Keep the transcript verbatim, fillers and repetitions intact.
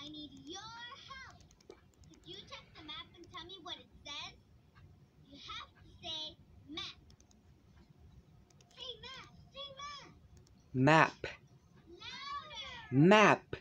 I need your help. Could you check the map and tell me what it says? You have to say map. Say map. Say map. Map. Louder. Map.